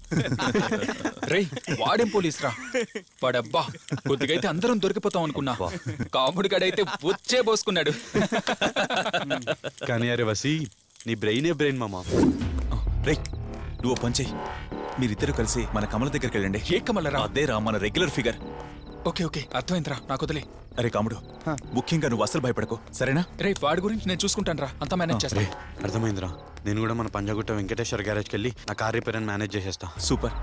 రేయ్ వాడేం పోలీస్ రా వాడబ్బా కొద్దిగైతే అందరం దొరికిపోతాం అనుకున్నా కాముడి గడైతే వచ్చే పోసుకున్నాడు. కానీ అరే వసి నీ బ్రెయినే బ్రెయిన్ మామా. రేయ్ నువ్వు పంచేయి, మీరిద్దరు కలిసి మన కమల దగ్గరికి వెళ్ళండి. ఏ కమలరా? అదే రా మన రెగ్యులర్ ఫిగర్. ఓకే ఓకే అర్థమైందిరా, నాకు వదిలే. అరే కాముడు, ముఖ్యంగా నువ్వు అసలు భయపడకు సరేనా? రే వాడి గురించి నేను చూసుకుంటాను రా, అంతా మేనేజ్ చేస్తా. అర్థమైందిరా, నేను కూడా మన పంజాగుట్ట వెంకటేశ్వర గ్యారేజ్కి వెళ్ళి నా కార్ రిపేర్ అని మేనేజ్ చేసేస్తా. సూపర్.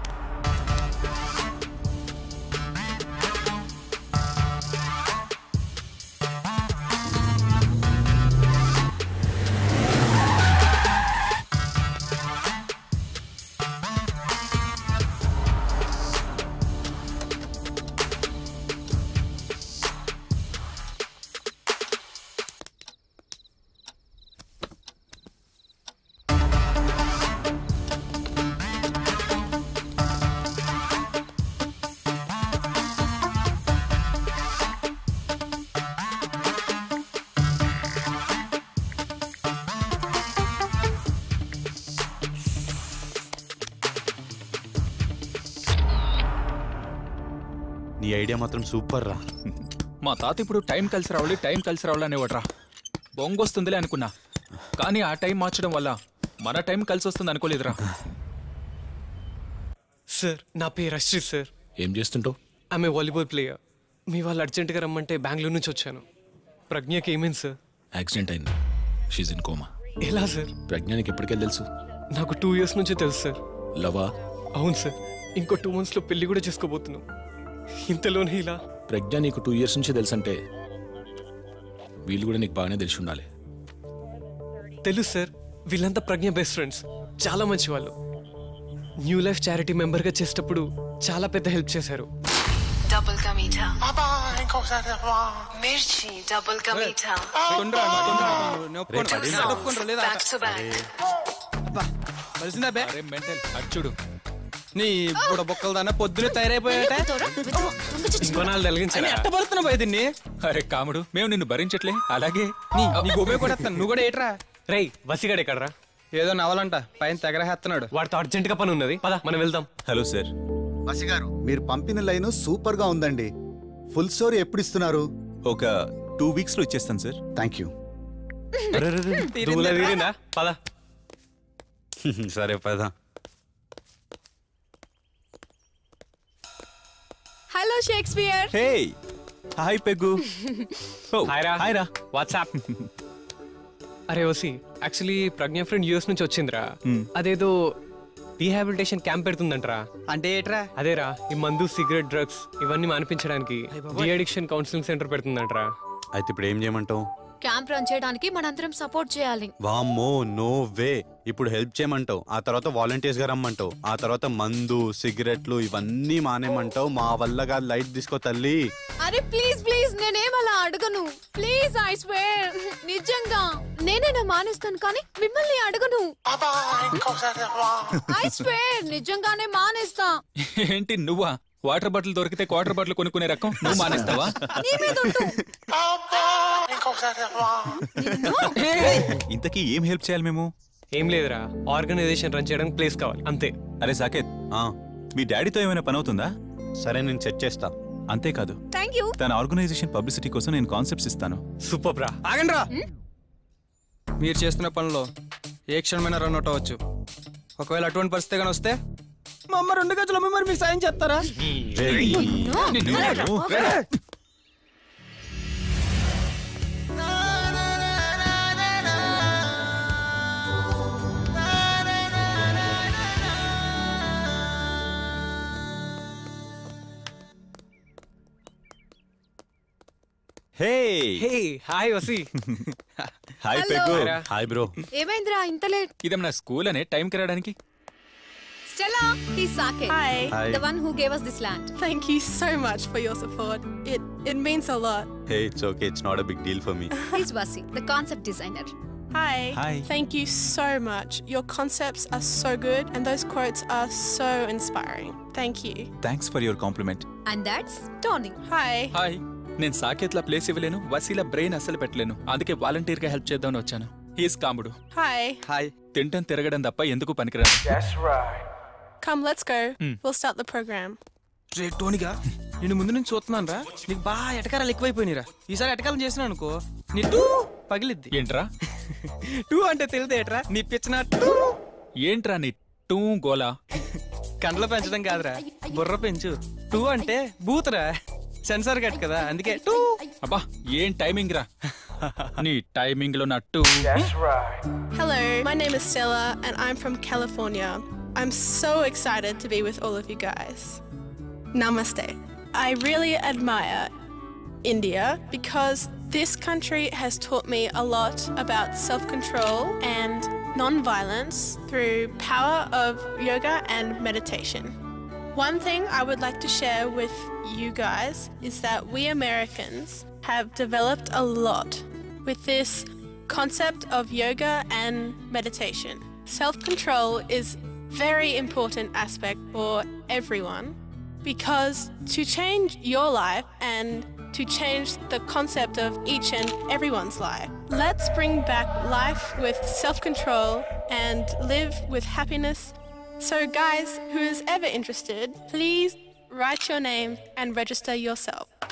నీ ఐడియా మాత్రం సూపర్ రా. మా తాత ఇప్పుడు టైం కలిసి రావాలి అనేవాడ్రా. బొంగొస్తుందిలే అనుకున్నా, కానీ ఆ టైం మార్చడం వల్ల మన టైం కలిసి వస్తుంది అనుకోలేదురా. సార్ నా పేరు అశ్రిత్ సార్. ఏం చేస్తుంటావు? ఆమె వాలీబాల్ ప్లేయర్. మీ వాళ్ళు అర్జెంటుగా రమ్మంటే బెంగళూరు నుంచి వచ్చాను. ప్రజ్ఞకి ఏమైంది సార్? యాక్సిడెంట్ అయింది, షీజ్ ఇన్ కోమా. ఎలా సార్? ప్రజ్ఞానికి ఎప్పటికెళ్ళి తెలుసు? నాకు 2 years నుంచి తెలుసు సార్. లవా? అవును సార్, ఇంకో 2 monthsలో పెళ్లి కూడా చేసుకోబోతున్నాం. ఇంతలోనే ఇలా? ప్రజ్ఞ నీకు 2 years నుంచి తెలుసంటే వీళ్ళు కూడా నీకు బాగానే తెలిసి ఉండాలి. తెలుసు సార్, వీళ్ళంతా ప్రజ్ఞ బెస్ట్ ఫ్రెండ్స్, చాలా మంచి వాళ్ళు. న్యూ లైఫ్ చారిటీ మెంబర్గా చేసేటప్పుడు చాలా పెద్ద హెల్ప్ చేశారు. డబుల్ కా మీఠా మిర్చి, డబుల్ కా మీఠా అచ్చుడు నీ ఇప్పుడు బొక్కలు దాన్న పొద్దునే తయారైపోయాట. దీన్ని అరే కాముడు, మేము నిన్ను భరించట్లే. అలాగే నీ గోమే కూడా నువ్వు కూడా ఏట్రా? రేయ్ వసిగాడు ఎక్కడరా? ఏదో నవలంట పైన తెగరేస్తున్నాడు. వాడితో అర్జెంట్ గా పని ఉన్నది, పద మనం వెళ్దాం. Hello sir. వసి గారు, మీరు పంపిన లైన్ సూపర్ గా ఉందండి. ఫుల్ స్టోరీ ఎప్పుడు ఇస్తున్నారు? ఒక 2 weeks లో ఇచ్చేస్తాను సార్. Thank you. పద. సరే పద. Hello Shakespeare. Hey hi Peggu. Hi రా. వాట్సాప్. అరే Vasi, actually Pragna friend US నుంచి వచ్చిందిరా. అదేదో రీహాబిలిటేషన్ క్యాంప్ పెడుతుందంటరా. అంటే ఏట్రా? అదేరా, ఈ మందు సిగరెట్ డ్రగ్స్ ఇవన్నీ మానిపించడానికి డి అడిక్షన్ కౌన్సిలింగ్ సెంటర్ పెడుతుందంటరా. అయితే ఇప్పుడు ఏం చేయమంటావు? క్యాంప్ రన్ చేయడానికి మనందరం సపోర్ట్ చేయాలి. వామ్మో నో వే. ఇప్పుడు హెల్ప్ చేయమంటావు, ఆ తర్వాత వాలంటీర్స్ గా రమ్మంటావు, ఆ తర్వాత మందు సిగరెట్లు ఇవన్నీ మానేమంటావు. మా వల్ల కాదు, లైట్ తీసుకో తల్లి. అరే ప్లీజ్ ప్లీజ్, నేనేమలా అడగను. ప్లీజ్ ఐ స్వేర్, నిజంగా నేనేనా మానేస్తాను, కానీ మిమ్మల్ని అడగను. ఐ స్వేర్, నిజంగానే మానేస్తా. ఏంటి నువ్వా? వాటర్ బాటిల్ దొరికితే క్వార్టర్ బాటిల్ కొనుక్కునే రకం, నువ్వు మానేస్తావా? ఇంతకీ ఏం హెల్ప్ చేయాలి మేము? ఏం లేదురా, ఆర్గనైజేషన్ రన్ చేయడానికి ప్లేస్ కావాలి అంతే. అరే సాకేత్, మీ డాడీతో ఏమైనా పని అవుతుందా? సరే నేను సెట్ చేస్తా. అంతేకాదు, థ్యాంక్ యూ. తన ఆర్గనైజేషన్ పబ్లిసిటీ కోసం నేను కాన్సెప్ట్స్ ఇస్తాను. సూపర్ రా. ఆగండి రా. మీరు చేస్తున్న పనిలో ఏ క్షణమైనా రన్ అవుట్ అవ్వచ్చు. ఒకవేళ అటువంటి పరిస్థితి కానీ వస్తే మా అమ్మ 2 గజల మీరు మీకు సాయం చేస్తారా? Hi Vasi. Hi Peggu. Hi bro. ఏమైందిరా ఇంత లేట్? ఇదేమన్నా స్కూల్ అనే టైంకి రావడానికి? Stella, he's Saket. Hi. The one who gave us this land. Thank you so much for your support. It means a lot. Hey, it's okay. It's not a big deal for me. He's Vasi, the concept designer. Hi. Hi. Thank you so much. Your concepts are so good and those quotes are so inspiring. Thank you. Thanks for your compliment. And that's Tony. Hi. Hi. నేను సాకేత్ల place ఇవ్వలేను, వసీల brain అస్సలు పెట్టలేను. అందుకే volunteer గా help చేద్దామని వచ్చాను. He's Kamudu. Hi. Hi. తింటం తిరగడం తప్ప ఎందుకు పనికిరాదు. Come, let's go. We'll start the program. రే టోనిగా నేను ముందు నుంచి చూస్తున్నాను రా నీకు బాగా ఎటకారాలు ఎక్కువైపోయినారా ఈసారి ఎటకారం చేసినా అనుకో నీ టూ పగిలిద్ది ఏంట్రా టూ అంటే తెలిదేట్రా నీ పిచ్చిన టూ ఏంట్రా నీ టూ గోలా కండ్ల పెంచడం కాదురా బుర్ర పెంచు టూ అంటే బూతురా సెన్సార్ కట్ కదా అందుకే టూ అబ్బా ఏం టైమింగ్ రా నీ టైమింగ్ లో నా too Hello, my name is Stella and I'm from California. I'm so excited to be with all of you guys. Namaste. I really admire India because this country has taught me a lot about self-control and non-violence through power of yoga and meditation. One thing I would like to share with you guys is that we Americans have developed a lot with this concept of yoga and meditation. Self-control is very important aspect for everyone because to change your life and to change the concept of each and everyone's life, let's bring back life with self-control and live with happiness. So guys, who is ever interested, please write your name and register yourself.